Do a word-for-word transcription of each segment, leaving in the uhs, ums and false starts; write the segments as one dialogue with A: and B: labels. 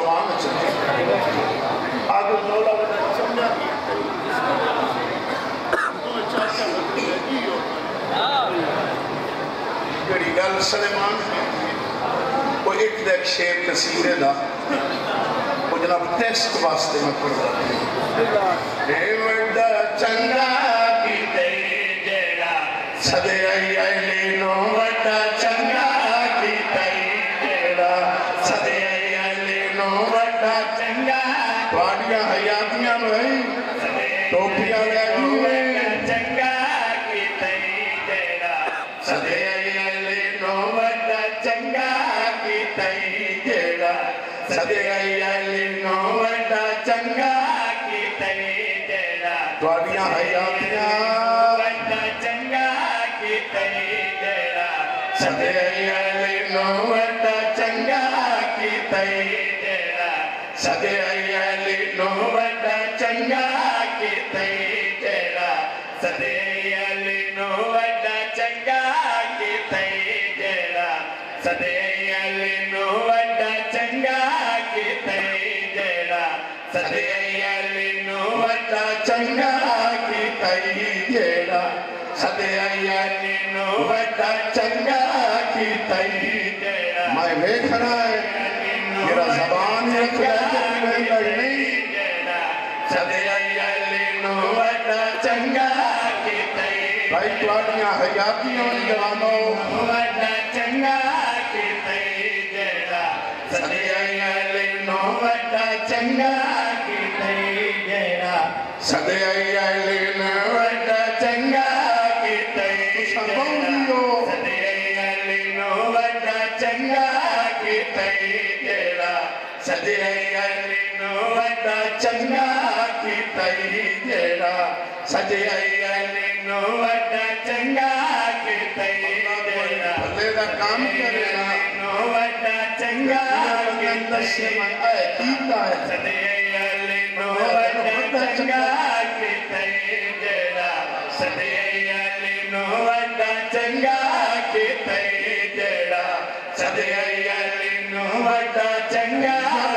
A: जवान चले आगे मौला बड़ा चंगा जड़ी गल सलेमान वो एक देख शेर कसीरे दा वो जनाब टेस्ट वास्ते मैं पढ़ रहा हे वड्डा चंगा कीते जेड़ा सदे आई आई नो वड्डा चंगा कीते जेड़ा सदे आई आई नो वड्डा चंगा वाडियां हयातियां भाई टोपियां ले हुए चंगा कीते जेड़ा सदे आई आई नो वड्डा चंगा कीते जेड़ा सदे आई आई नो वड्डा चंगा कीते जेड़ा वाडियां हयातियां वड्डा चंगा कीते जेड़ा सदे आई आई नो वड्डा चंगा कीते जेड़ा सदे आई आई नो वड्डा चंगा कीते जेड़ा सदे आई नो वड्डा चंगा कीते जेड़ा सदे आई नो वड्डा चंगा कीते जेड़ा सदे आई नो वड्डा चंगा कीते जेड़ा सदे आई नो वड्डा चंगा कीते जेड़ा मैं वेख रहा है मेरा ज़बान रख रहा नहीं सदे आई नो वड्डा चंगा कीते भाई तुहाडियां हयातियां जवानों वड्डा चंगा कीते जेड़ा सदे आई नो वड्डा चंगा कीते जेड़ा सदे आई नो वड्डा चंगा कीते सदे आई नो वड्डा चंगा कीते जेड़ा सदे आई नो वड्डा चंगा कीते जेड़ा सदे आई नो वड्डा चंगा कीते जेड़ा भले दा काम करेगा नो वड्डा चंगा कीते कीता है सदे आई नो वड्डा चंगा कीते जेड़ा सदे आई नो वड्डा चंगा कीते जेड़ा सदे आई नो वड्डा चंगा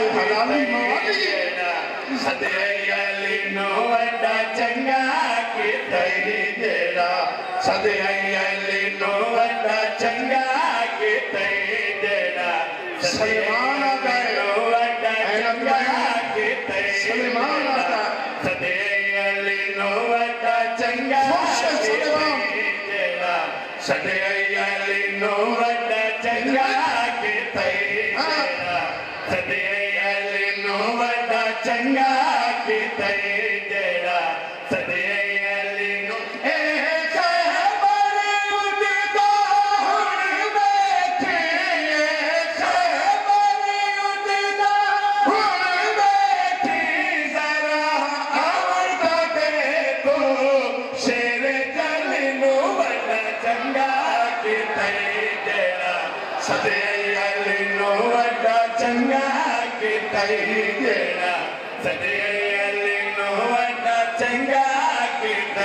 A: जेड़ा सदे आई नो वड्डा चंगा कीते जेड़ा सदे आई नो वड्डा चंगा कीते जेड़ा सलमान दा वड्डा चंगा कीते सलमान दा सदे आई नो वड्डा चंगा जेड़ा सदे आई नो वड्डा चंगा कीते जेड़ा सदे आई नो वड्डा चंगा कीते जेड़ा सदे आई नो ए खैबर उड़दा हुण बैठे खैबर उड़दा हुण बैठी जरा आवड़दा देखो शेर जल नो वड्डा चंगा कीते जेड़ा सदे आई नो वड्डा चंगा कीते जेड़ा सदे आई नो वड्डा चंगा कीते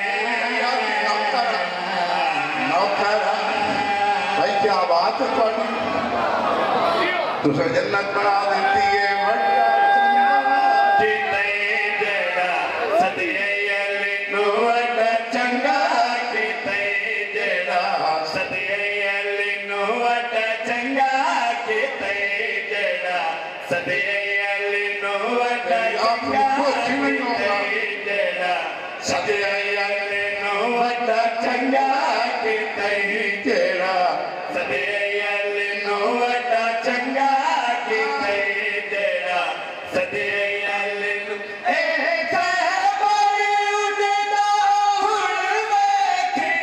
A: नौकरा भाई क्या बात है तुम्हारी तुझे जन्नत बना देती है वड्डा कीते जेड़ा सदे आई नो वड्डा चंगा कीते जेड़ा सदे आई नो वड्डा चंगा कीते जेड़ा सदे आई नो वड्डा चंगा कीते जेड़ा सदे आई नो वड्डा चंगा कीते जेड़ा सदे आई नो वड्डा चंगा कीते जेड़ा सदे आई नो ए खैबर उड़दा हुण बैठी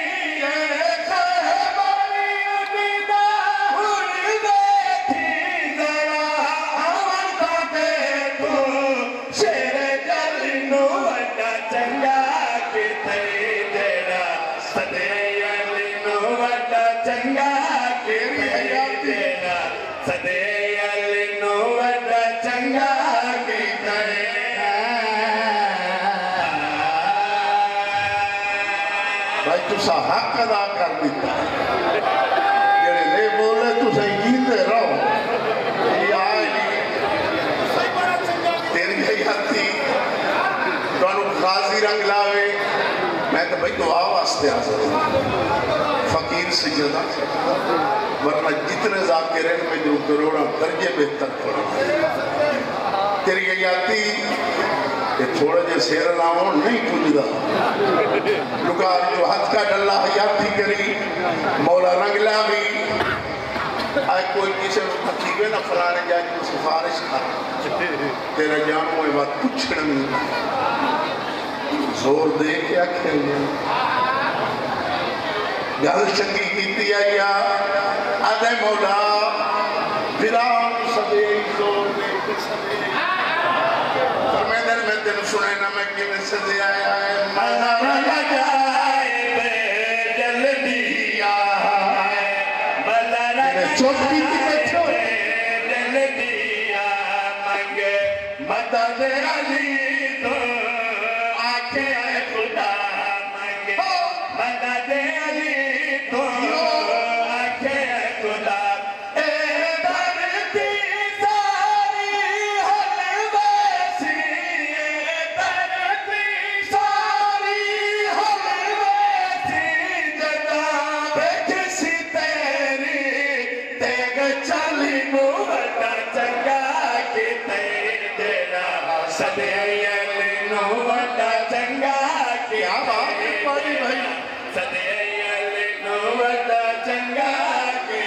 A: खैबर उड़दा हुण बैठी जरा आवड़दा देखो शेर जल नो वड्डा चंगा कीते जेड़ा सदे आई नो वड्डा चंगा कीते जेड़ा सदे आई नो वड्डा चंगा कीते भाई तुसा हक अदा कर दिता जेड़े ले बोले तुसे जींदे रहो रंग लावे मैं तो भाई दुआ वास्ते आ फकीर सजदा वरना जितने जाकिर हैं मैं जो करोड़ा दर्जे बेहतर पड़ा तेरी याती ये थोड़ा जे शेर लाओ नहीं पुजदा लुकार जो हाथ का डल्ला हयाती करी मौला रंग लावी आज कोई किसी को फकीर ना फलाने जाए को सिफारिश कर तेरा जानो ये बात पूछना नहीं जोर दे क्या खेलने गल चंगी कीती आई आ आदे मौला फिराउन सदे जोर दे के सदे फरमाया मैं तेन सुने ना मैं किवें सदे आया है मना लगाए बे जल्दी आ मना लगाए चोटी के छोड़े जल्दी आ मंगे मदद अली तो आखे खुदा मंगे मदद अली तो आखे खुदा ए धरती सारी हलवासी ए धरती सारी हलवासी जदा बेखसी तेरी तेग चली मुवटा चंगा की तेरी तेरा सदे वड्डा चंगा क्या बात है भाई सदे नो वड्डा चंगा के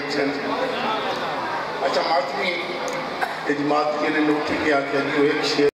A: अच्छा मातमी इजमात के ने नोटी के आख्या जी एक शेर